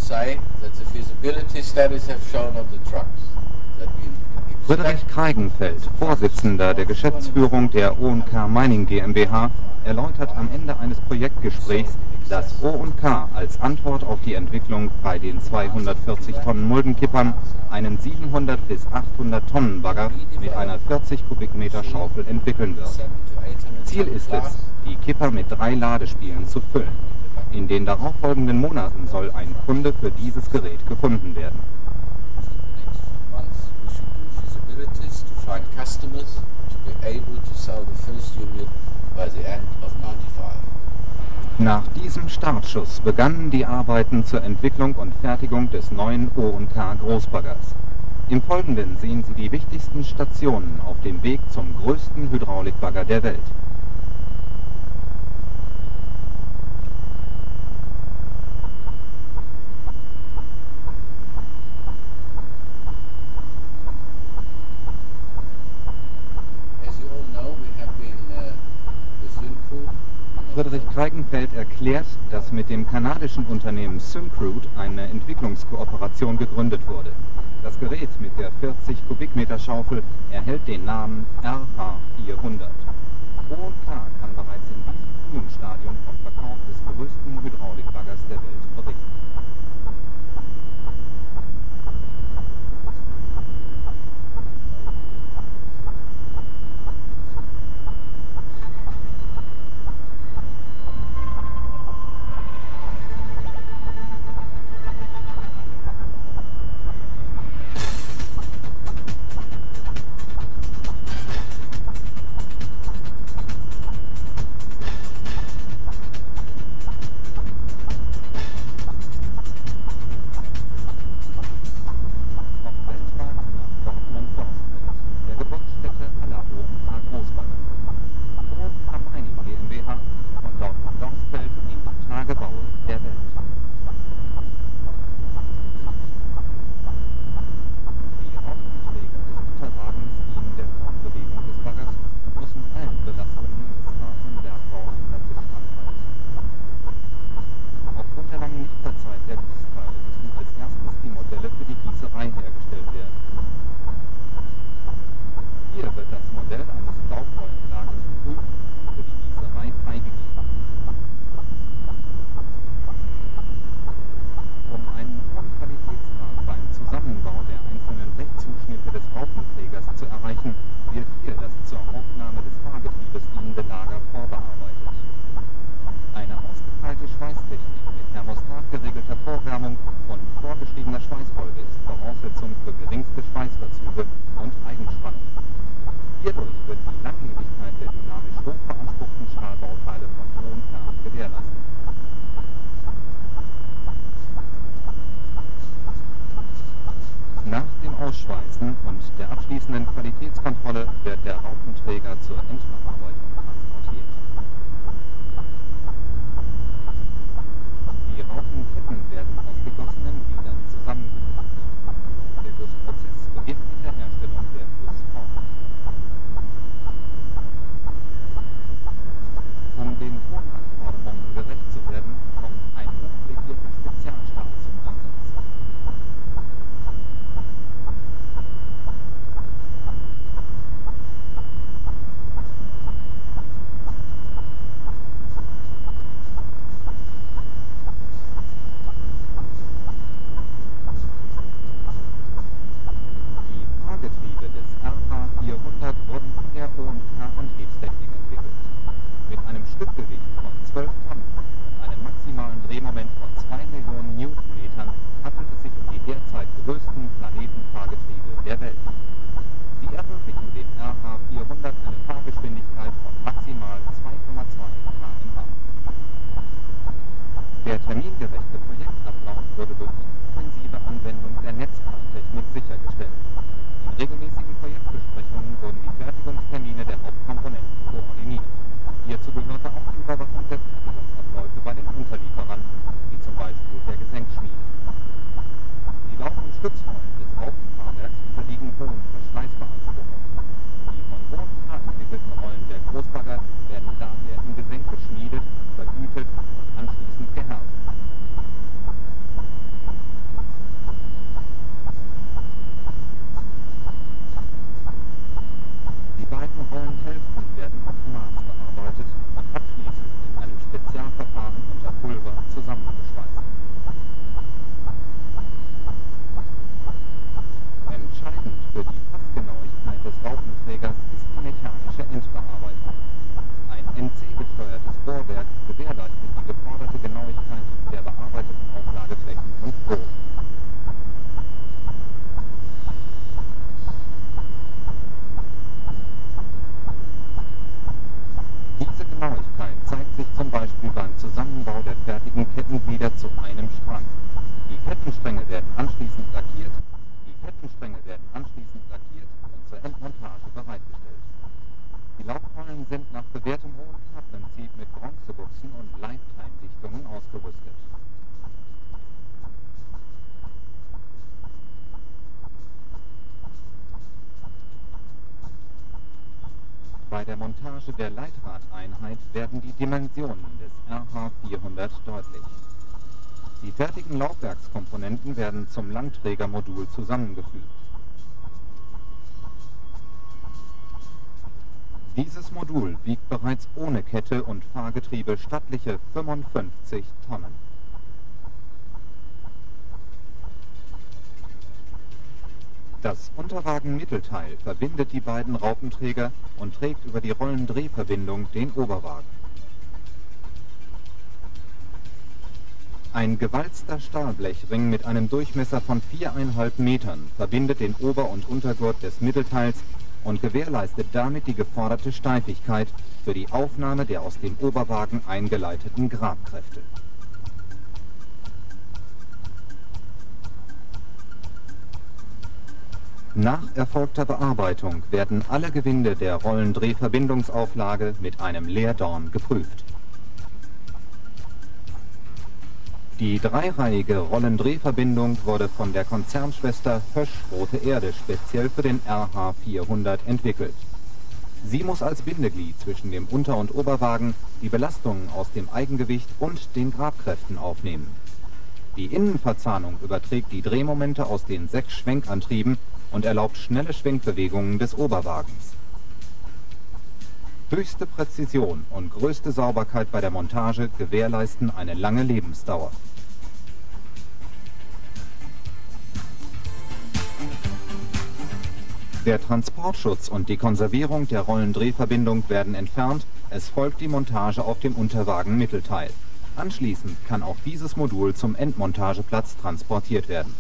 Friedrich Kreigenfeld, Vorsitzender der Geschäftsführung der O&K Mining GmbH, erläutert am Ende eines Projektgesprächs, dass O&K als Antwort auf die Entwicklung bei den 240 Tonnen Muldenkippern einen 700 bis 800 Tonnen Bagger mit einer 40 Kubikmeter Schaufel entwickeln wird. Ziel ist es, die Kipper mit 3 Ladespielen zu füllen. In den darauffolgenden Monaten soll ein Kunde für dieses Gerät gefunden werden. Nach diesem Startschuss begannen die Arbeiten zur Entwicklung und Fertigung des neuen O&K Großbaggers. Im Folgenden sehen Sie die wichtigsten Stationen auf dem Weg zum größten Hydraulikbagger der Welt. Friedrich Kreigenfeld erklärt, dass mit dem kanadischen Unternehmen Syncrude eine Entwicklungskooperation gegründet wurde. Das Gerät mit der 40 Kubikmeter Schaufel erhält den Namen RH400. O&K kann bereits in diesem frühen Stadium vom Verkauf des größten Hydraulikbaggers der Welt berichten. Und der abschließenden Qualitätskontrolle wird der Raupenträger zur Endverarbeitung transportiert. Die Raupenketten werden aus gegossenen Gliedern zusammengefügt. Der Gussprozess beginnt mit der Herstellung der Gussform. Um den hohen Anforderungen gerecht zu werden, kommt ein hochlegierter Spezialstahl zum Einsatz. Der termingerechte Projektablauf wurde durch die intensive Anwendung der Netzplantechnik sichergestellt. In regelmäßigen Projektbesprechungen wurden die Fertigungstermine der Hauptkomponenten koordiniert. Hierzu gehörte auch die Überwachung der Fertigungsabläufe bei den Unterlieferanten, wie zum Beispiel der Gesenkschmiede. Die Lauf- und Stützrollen des Raupenfahrwerks unterliegen hohen Verschleißbeanspruchungen. Die von O&K entwickelten Rollen der Großbagger werden daher im Gesenk geschmiedet, vergütet und anschließend gehärtet. Bei der Montage der Leitradeinheit werden die Dimensionen des RH400 deutlich. Die fertigen Laufwerkskomponenten werden zum Langträgermodul zusammengefügt. Dieses Modul wiegt bereits ohne Kette und Fahrgetriebe stattliche 55 Tonnen. Das Unterwagen-Mittelteil verbindet die beiden Raupenträger und trägt über die Rollendrehverbindung den Oberwagen. Ein gewalzter Stahlblechring mit einem Durchmesser von 4,5 Metern verbindet den Ober- und Untergurt des Mittelteils und gewährleistet damit die geforderte Steifigkeit für die Aufnahme der aus dem Oberwagen eingeleiteten Grabkräfte. Nach erfolgter Bearbeitung werden alle Gewinde der Rollendrehverbindungsauflage mit einem Leerdorn geprüft. Die dreireihige Rollendrehverbindung wurde von der Konzernschwester Hösch Rote Erde speziell für den RH400 entwickelt. Sie muss als Bindeglied zwischen dem Unter- und Oberwagen die Belastungen aus dem Eigengewicht und den Grabkräften aufnehmen. Die Innenverzahnung überträgt die Drehmomente aus den 6 Schwenkantrieben und erlaubt schnelle Schwenkbewegungen des Oberwagens. Höchste Präzision und größte Sauberkeit bei der Montage gewährleisten eine lange Lebensdauer. Der Transportschutz und die Konservierung der Rollendrehverbindung werden entfernt, es folgt die Montage auf dem Unterwagen-Mittelteil. Anschließend kann auch dieses Modul zum Endmontageplatz transportiert werden.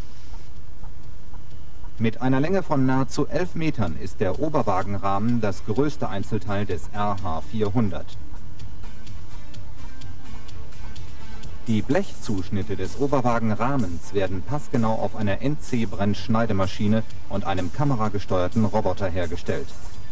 Mit einer Länge von nahezu 11 Metern ist der Oberwagenrahmen das größte Einzelteil des RH400. Die Blechzuschnitte des Oberwagenrahmens werden passgenau auf einer NC-Brennschneidemaschine und einem kameragesteuerten Roboter hergestellt.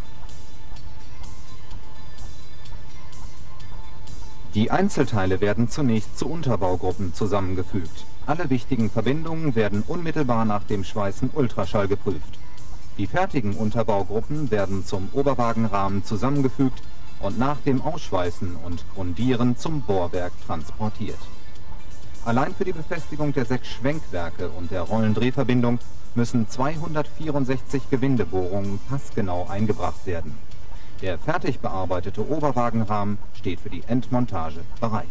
Die Einzelteile werden zunächst zu Unterbaugruppen zusammengefügt. Alle wichtigen Verbindungen werden unmittelbar nach dem Schweißen Ultraschall geprüft. Die fertigen Unterbaugruppen werden zum Oberwagenrahmen zusammengefügt und nach dem Ausschweißen und Grundieren zum Bohrwerk transportiert. Allein für die Befestigung der 6 Schwenkwerke und der Rollendrehverbindung müssen 264 Gewindebohrungen passgenau eingebracht werden. Der fertig bearbeitete Oberwagenrahmen steht für die Endmontage bereit.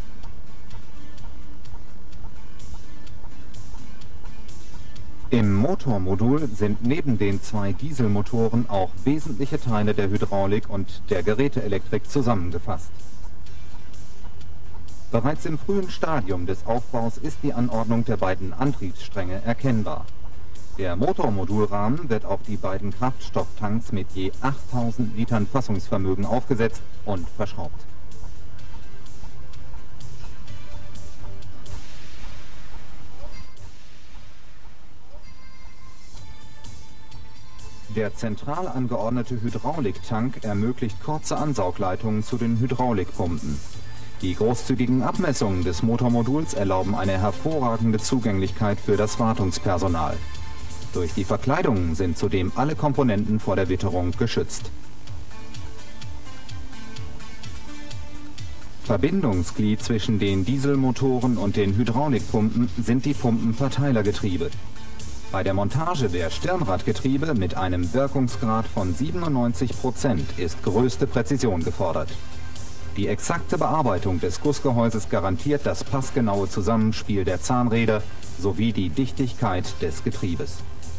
Im Motormodul sind neben den 2 Dieselmotoren auch wesentliche Teile der Hydraulik und der Geräteelektrik zusammengefasst. Bereits im frühen Stadium des Aufbaus ist die Anordnung der beiden Antriebsstränge erkennbar. Der Motormodulrahmen wird auf die beiden Kraftstofftanks mit je 8000 Litern Fassungsvermögen aufgesetzt und verschraubt. Der zentral angeordnete Hydrauliktank ermöglicht kurze Ansaugleitungen zu den Hydraulikpumpen. Die großzügigen Abmessungen des Motormoduls erlauben eine hervorragende Zugänglichkeit für das Wartungspersonal. Durch die Verkleidungen sind zudem alle Komponenten vor der Witterung geschützt. Verbindungsglied zwischen den Dieselmotoren und den Hydraulikpumpen sind die Pumpenverteilergetriebe. Bei der Montage der Stirnradgetriebe mit einem Wirkungsgrad von 97% ist größte Präzision gefordert. Die exakte Bearbeitung des Gussgehäuses garantiert das passgenaue Zusammenspiel der Zahnräder sowie die Dichtigkeit des Getriebes.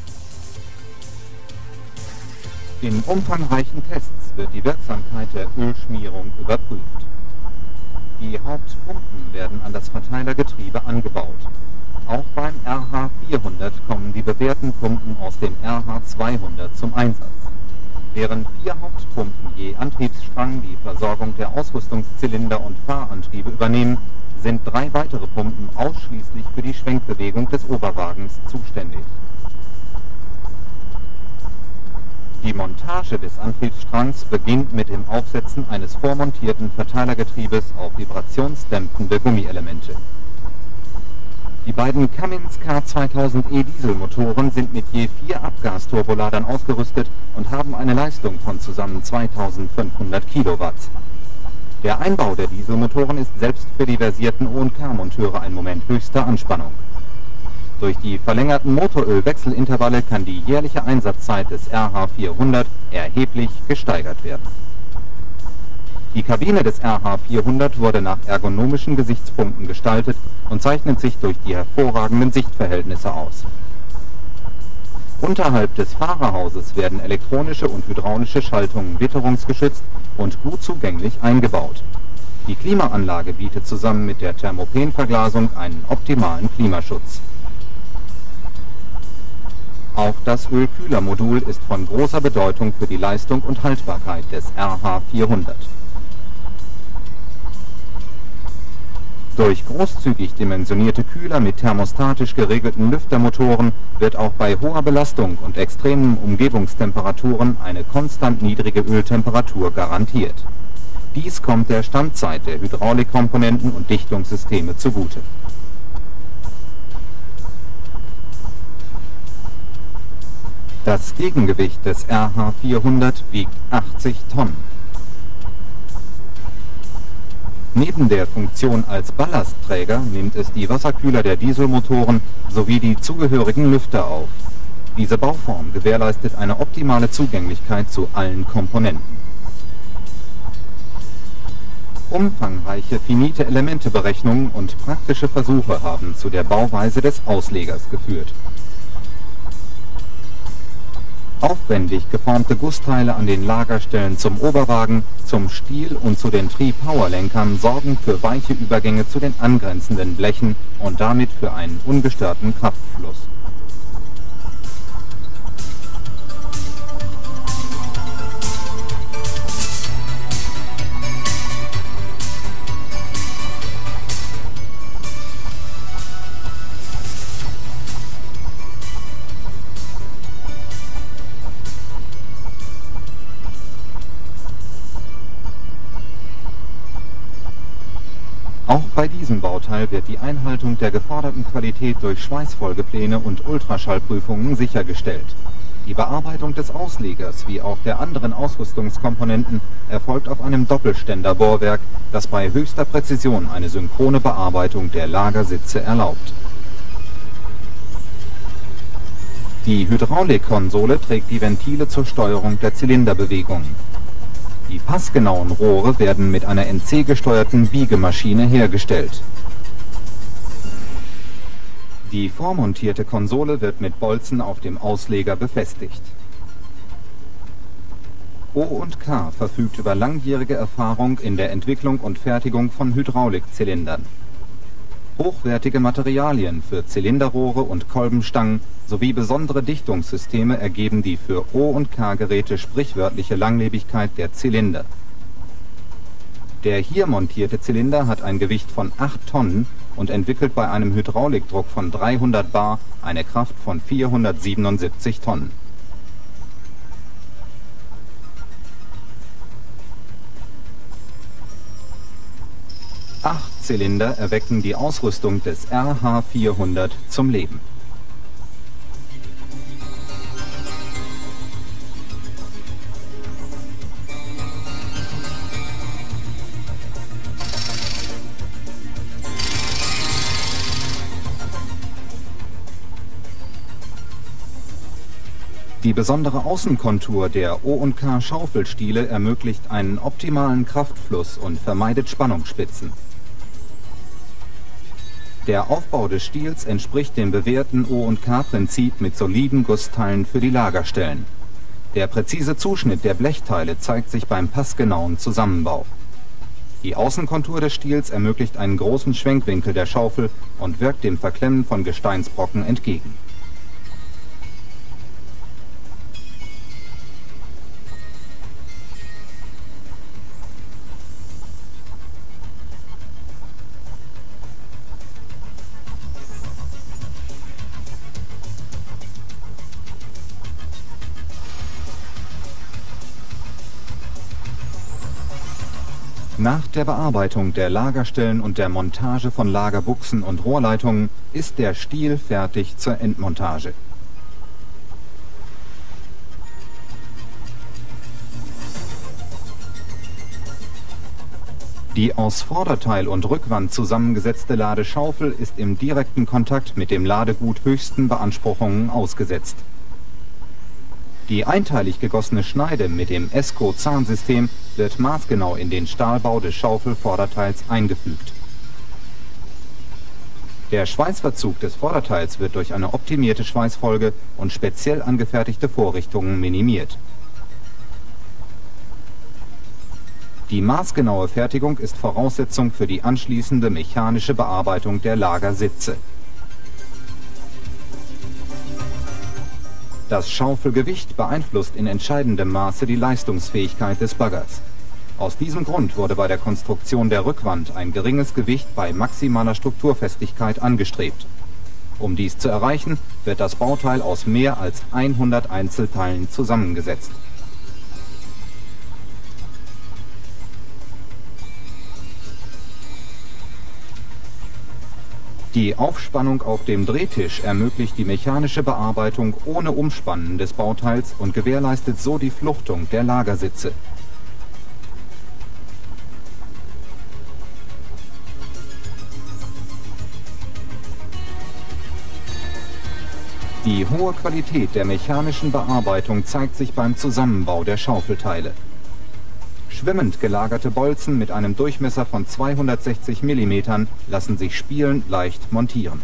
In umfangreichen Tests wird die Wirksamkeit der Ölschmierung überprüft. Die Hauptpumpen werden an das Verteilergetriebe angebaut. Auch beim RH400 kommen die bewährten Pumpen aus dem RH200 zum Einsatz. Während 4 Hauptpumpen je Antriebsstrang die Versorgung der Ausrüstungszylinder und Fahrantriebe übernehmen, sind 3 weitere Pumpen ausschließlich für die Schwenkbewegung des Oberwagens zuständig. Die Montage des Antriebsstrangs beginnt mit dem Aufsetzen eines vormontierten Verteilergetriebes auf vibrationsdämpfende Gummielemente. Die beiden Cummins K2000E Dieselmotoren sind mit je 4 Abgasturboladern ausgerüstet und haben eine Leistung von zusammen 2500 Kilowatt. Der Einbau der Dieselmotoren ist selbst für die versierten O&K-Monteure ein Moment höchster Anspannung. Durch die verlängerten Motorölwechselintervalle kann die jährliche Einsatzzeit des RH400 erheblich gesteigert werden. Die Kabine des RH400 wurde nach ergonomischen Gesichtspunkten gestaltet und zeichnet sich durch die hervorragenden Sichtverhältnisse aus. Unterhalb des Fahrerhauses werden elektronische und hydraulische Schaltungen witterungsgeschützt und gut zugänglich eingebaut. Die Klimaanlage bietet zusammen mit der Thermopenverglasung einen optimalen Klimaschutz. Auch das Ölkühlermodul ist von großer Bedeutung für die Leistung und Haltbarkeit des RH400. Durch großzügig dimensionierte Kühler mit thermostatisch geregelten Lüftermotoren wird auch bei hoher Belastung und extremen Umgebungstemperaturen eine konstant niedrige Öltemperatur garantiert. Dies kommt der Standzeit der Hydraulikkomponenten und Dichtungssysteme zugute. Das Gegengewicht des RH400 wiegt 80 Tonnen. Neben der Funktion als Ballastträger nimmt es die Wasserkühler der Dieselmotoren sowie die zugehörigen Lüfter auf. Diese Bauform gewährleistet eine optimale Zugänglichkeit zu allen Komponenten. Umfangreiche finite Elementeberechnungen und praktische Versuche haben zu der Bauweise des Auslegers geführt. Aufwendig geformte Gussteile an den Lagerstellen zum Oberwagen, zum Stiel und zu den Tri-Power-Lenkern sorgen für weiche Übergänge zu den angrenzenden Blechen und damit für einen ungestörten Kraftfluss. Auch bei diesem Bauteil wird die Einhaltung der geforderten Qualität durch Schweißfolgepläne und Ultraschallprüfungen sichergestellt. Die Bearbeitung des Auslegers wie auch der anderen Ausrüstungskomponenten erfolgt auf einem Doppelständerbohrwerk, das bei höchster Präzision eine synchrone Bearbeitung der Lagersitze erlaubt. Die Hydraulikkonsole trägt die Ventile zur Steuerung der Zylinderbewegung. Die passgenauen Rohre werden mit einer NC-gesteuerten Biegemaschine hergestellt. Die vormontierte Konsole wird mit Bolzen auf dem Ausleger befestigt. O&K verfügt über langjährige Erfahrung in der Entwicklung und Fertigung von Hydraulikzylindern. Hochwertige Materialien für Zylinderrohre und Kolbenstangen sowie besondere Dichtungssysteme ergeben die für O&K-Geräte sprichwörtliche Langlebigkeit der Zylinder. Der hier montierte Zylinder hat ein Gewicht von 8 Tonnen und entwickelt bei einem Hydraulikdruck von 300 bar eine Kraft von 477 Tonnen. Acht Zylinder erwecken die Ausrüstung des RH400 zum Leben. Die besondere Außenkontur der O&K Schaufelstiele ermöglicht einen optimalen Kraftfluss und vermeidet Spannungsspitzen. Der Aufbau des Stiels entspricht dem bewährten O&K-Prinzip mit soliden Gussteilen für die Lagerstellen. Der präzise Zuschnitt der Blechteile zeigt sich beim passgenauen Zusammenbau. Die Außenkontur des Stiels ermöglicht einen großen Schwenkwinkel der Schaufel und wirkt dem Verklemmen von Gesteinsbrocken entgegen. Nach der Bearbeitung der Lagerstellen und der Montage von Lagerbuchsen und Rohrleitungen ist der Stiel fertig zur Endmontage. Die aus Vorderteil und Rückwand zusammengesetzte Ladeschaufel ist im direkten Kontakt mit dem Ladegut höchsten Beanspruchungen ausgesetzt. Die einteilig gegossene Schneide mit dem ESCO-Zahnsystem wird maßgenau in den Stahlbau des Schaufelvorderteils eingefügt. Der Schweißverzug des Vorderteils wird durch eine optimierte Schweißfolge und speziell angefertigte Vorrichtungen minimiert. Die maßgenaue Fertigung ist Voraussetzung für die anschließende mechanische Bearbeitung der Lagersitze. Das Schaufelgewicht beeinflusst in entscheidendem Maße die Leistungsfähigkeit des Baggers. Aus diesem Grund wurde bei der Konstruktion der Rückwand ein geringes Gewicht bei maximaler Strukturfestigkeit angestrebt. Um dies zu erreichen, wird das Bauteil aus mehr als 100 Einzelteilen zusammengesetzt. Die Aufspannung auf dem Drehtisch ermöglicht die mechanische Bearbeitung ohne Umspannen des Bauteils und gewährleistet so die Fluchtung der Lagersitze. Die hohe Qualität der mechanischen Bearbeitung zeigt sich beim Zusammenbau der Schaufelteile. Schwimmend gelagerte Bolzen mit einem Durchmesser von 260 mm lassen sich spielend leicht montieren.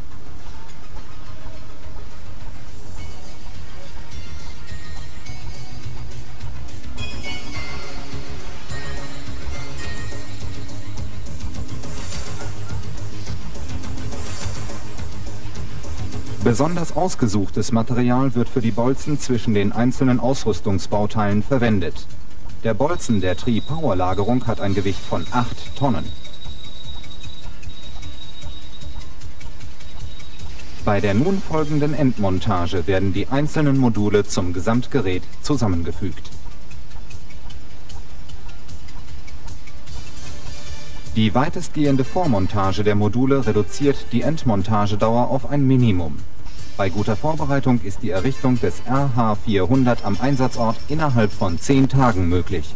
Besonders ausgesuchtes Material wird für die Bolzen zwischen den einzelnen Ausrüstungsbauteilen verwendet. Der Bolzen der Tri-Power-Lagerung hat ein Gewicht von 8 Tonnen. Bei der nun folgenden Endmontage werden die einzelnen Module zum Gesamtgerät zusammengefügt. Die weitestgehende Vormontage der Module reduziert die Endmontagedauer auf ein Minimum. Bei guter Vorbereitung ist die Errichtung des RH400 am Einsatzort innerhalb von 10 Tagen möglich.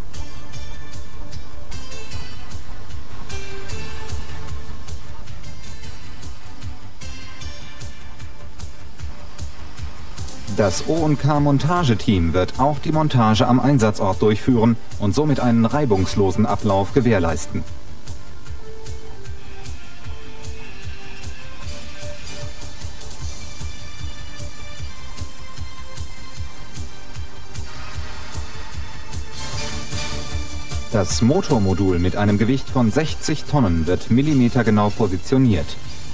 Das O&K-Montageteam wird auch die Montage am Einsatzort durchführen und somit einen reibungslosen Ablauf gewährleisten. Das Motormodul mit einem Gewicht von 60 Tonnen wird millimetergenau positioniert.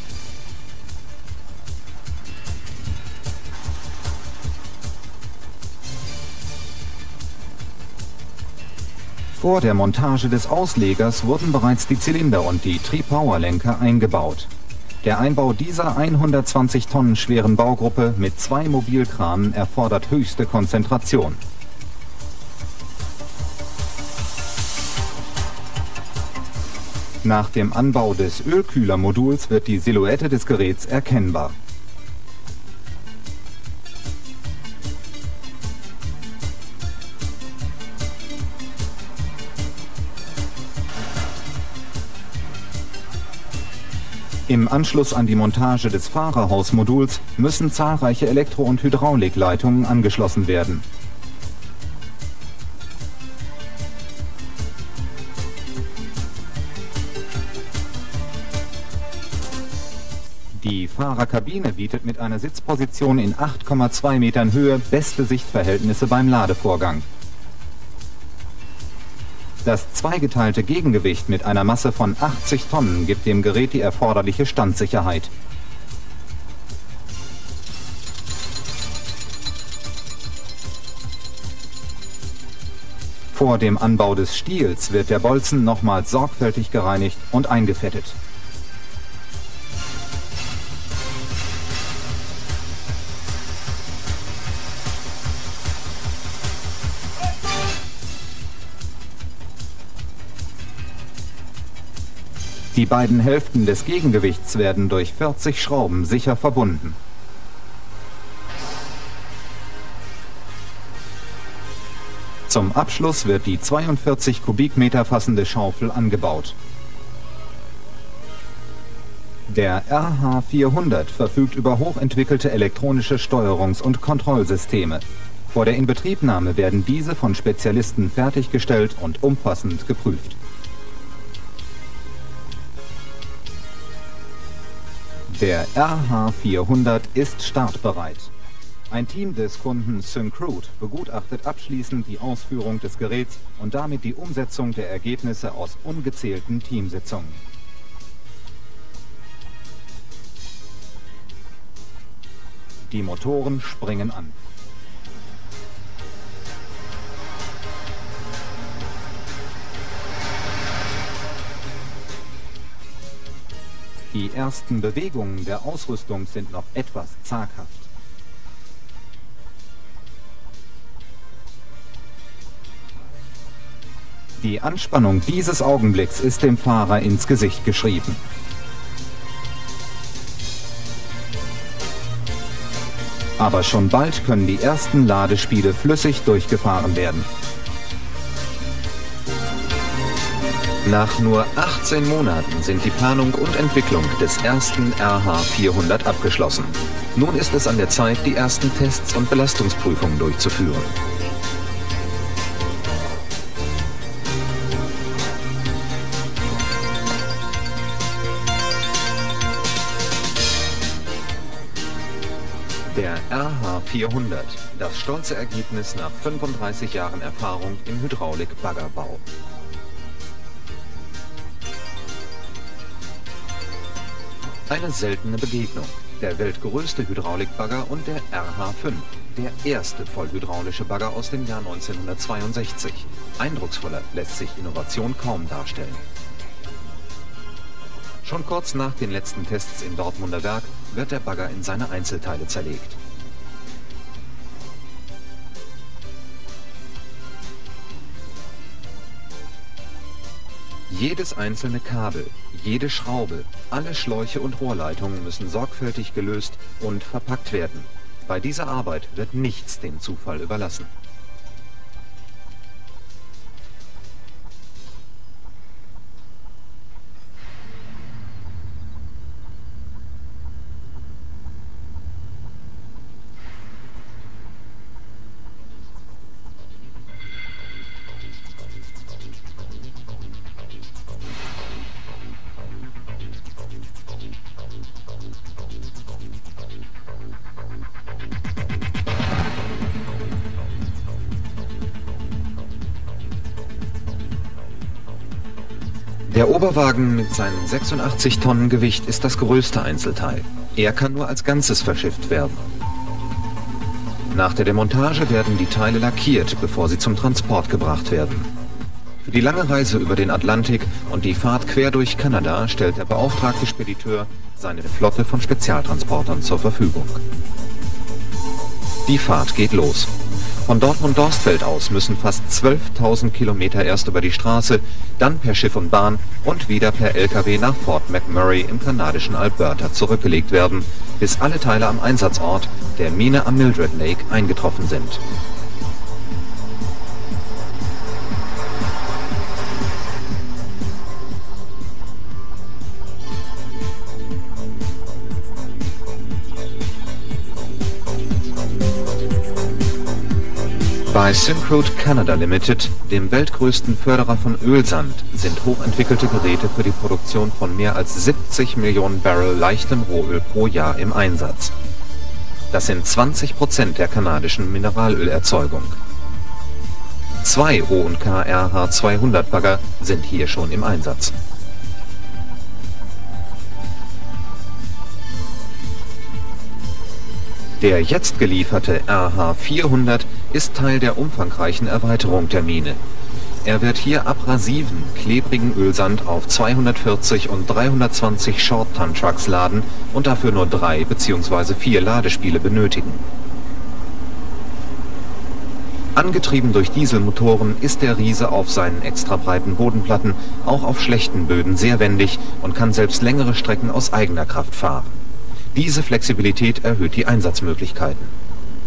Vor der Montage des Auslegers wurden bereits die Zylinder und die Tri-Power-Lenker eingebaut. Der Einbau dieser 120 Tonnen schweren Baugruppe mit 2 Mobilkranen erfordert höchste Konzentration. Nach dem Anbau des Ölkühlermoduls wird die Silhouette des Geräts erkennbar. Im Anschluss an die Montage des Fahrerhausmoduls müssen zahlreiche Elektro- und Hydraulikleitungen angeschlossen werden. Die Fahrerkabine bietet mit einer Sitzposition in 8,2 Metern Höhe beste Sichtverhältnisse beim Ladevorgang. Das zweigeteilte Gegengewicht mit einer Masse von 80 Tonnen gibt dem Gerät die erforderliche Standsicherheit. Vor dem Anbau des Stiels wird der Bolzen nochmals sorgfältig gereinigt und eingefettet. Die beiden Hälften des Gegengewichts werden durch 40 Schrauben sicher verbunden. Zum Abschluss wird die 42 Kubikmeter fassende Schaufel angebaut. Der RH400 verfügt über hochentwickelte elektronische Steuerungs- und Kontrollsysteme. Vor der Inbetriebnahme werden diese von Spezialisten fertiggestellt und umfassend geprüft. Der RH400 ist startbereit. Ein Team des Kunden Syncrude begutachtet abschließend die Ausführung des Geräts und damit die Umsetzung der Ergebnisse aus ungezählten Teamsitzungen. Die Motoren springen an. Die ersten Bewegungen der Ausrüstung sind noch etwas zaghaft. Die Anspannung dieses Augenblicks ist dem Fahrer ins Gesicht geschrieben. Aber schon bald können die ersten Ladespiele flüssig durchgefahren werden. Nach nur 18 Monaten sind die Planung und Entwicklung des ersten RH400 abgeschlossen. Nun ist es an der Zeit, die ersten Tests und Belastungsprüfungen durchzuführen. Der RH400, das stolze Ergebnis nach 35 Jahren Erfahrung im Hydraulik-Baggerbau. Eine seltene Begegnung, der weltgrößte Hydraulikbagger und der RH5, der erste vollhydraulische Bagger aus dem Jahr 1962. Eindrucksvoller lässt sich Innovation kaum darstellen. Schon kurz nach den letzten Tests im Dortmunder Werk wird der Bagger in seine Einzelteile zerlegt. Jedes einzelne Kabel, jede Schraube, alle Schläuche und Rohrleitungen müssen sorgfältig gelöst und verpackt werden. Bei dieser Arbeit wird nichts dem Zufall überlassen. Der Oberwagen mit seinen 86 Tonnen Gewicht ist das größte Einzelteil. Er kann nur als Ganzes verschifft werden. Nach der Demontage werden die Teile lackiert, bevor sie zum Transport gebracht werden. Für die lange Reise über den Atlantik und die Fahrt quer durch Kanada stellt der beauftragte Spediteur seine Flotte von Spezialtransportern zur Verfügung. Die Fahrt geht los. Von Dortmund-Dorstfeld aus müssen fast 12.000 Kilometer erst über die Straße, dann per Schiff und Bahn und wieder per LKW nach Fort McMurray im kanadischen Alberta zurückgelegt werden, bis alle Teile am Einsatzort, der Mine am Mildred Lake, eingetroffen sind. Bei Syncrude Canada Limited, dem weltgrößten Förderer von Ölsand, sind hochentwickelte Geräte für die Produktion von mehr als 70 Millionen Barrel leichtem Rohöl pro Jahr im Einsatz. Das sind 20% der kanadischen Mineralölerzeugung. 2 O&K RH200 Bagger sind hier schon im Einsatz. Der jetzt gelieferte RH400 ist Teil der umfangreichen Erweiterung der Mine. Er wird hier abrasiven, klebrigen Ölsand auf 240 und 320 Short-Ton-Trucks laden und dafür nur 3 bzw. 4 Ladespiele benötigen. Angetrieben durch Dieselmotoren ist der Riese auf seinen extra breiten Bodenplatten auch auf schlechten Böden sehr wendig und kann selbst längere Strecken aus eigener Kraft fahren. Diese Flexibilität erhöht die Einsatzmöglichkeiten.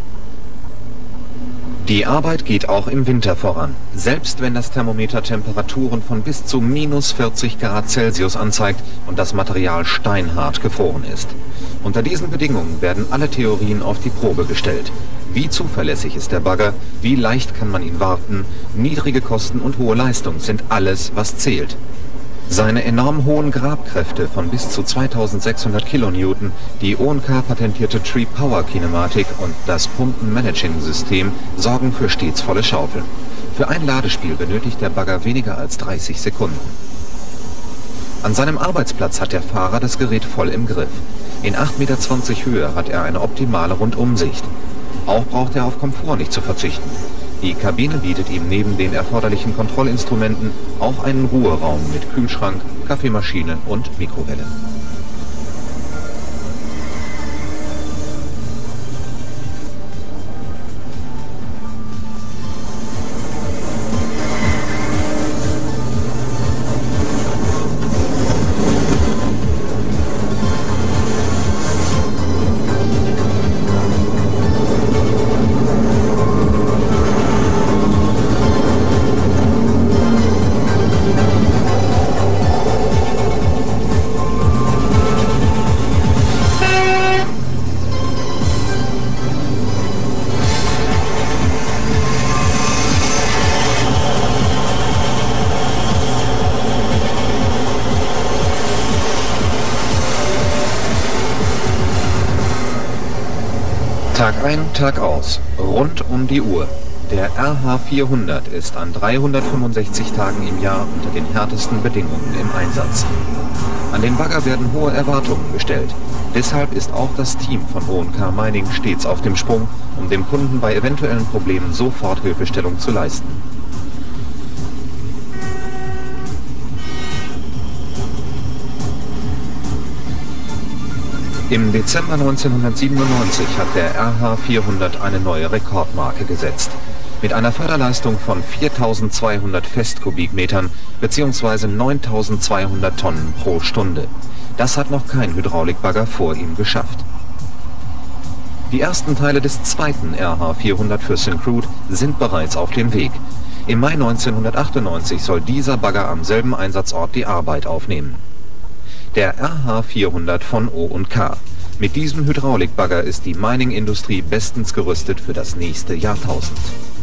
Die Arbeit geht auch im Winter voran. Selbst wenn das Thermometer Temperaturen von bis zu -40 Grad Celsius anzeigt und das Material steinhart gefroren ist. Unter diesen Bedingungen werden alle Theorien auf die Probe gestellt. Wie zuverlässig ist der Bagger, wie leicht kann man ihn warten, niedrige Kosten und hohe Leistung sind alles, was zählt. Seine enorm hohen Grabkräfte von bis zu 2600 kN, die O&K patentierte Tree Power Kinematik und das Pumpen-Managing-System sorgen für stets volle Schaufeln. Für ein Ladespiel benötigt der Bagger weniger als 30 Sekunden. An seinem Arbeitsplatz hat der Fahrer das Gerät voll im Griff. In 8,20 Meter Höhe hat er eine optimale Rundumsicht. Auch braucht er auf Komfort nicht zu verzichten. Die Kabine bietet ihm neben den erforderlichen Kontrollinstrumenten auch einen Ruheraum mit Kühlschrank, Kaffeemaschine und Mikrowelle. Tag ein, Tag aus, rund um die Uhr. Der RH400 ist an 365 Tagen im Jahr unter den härtesten Bedingungen im Einsatz. An den Bagger werden hohe Erwartungen gestellt. Deshalb ist auch das Team von O&K Mining stets auf dem Sprung, um dem Kunden bei eventuellen Problemen sofort Hilfestellung zu leisten. Im Dezember 1997 hat der RH400 eine neue Rekordmarke gesetzt. Mit einer Förderleistung von 4200 Festkubikmetern bzw. 9200 Tonnen pro Stunde. Das hat noch kein Hydraulikbagger vor ihm geschafft. Die ersten Teile des zweiten RH400 für Syncrude sind bereits auf dem Weg. Im Mai 1998 soll dieser Bagger am selben Einsatzort die Arbeit aufnehmen. Der RH400 von O&K. Mit diesem Hydraulikbagger ist die Mining-Industrie bestens gerüstet für das nächste Jahrtausend.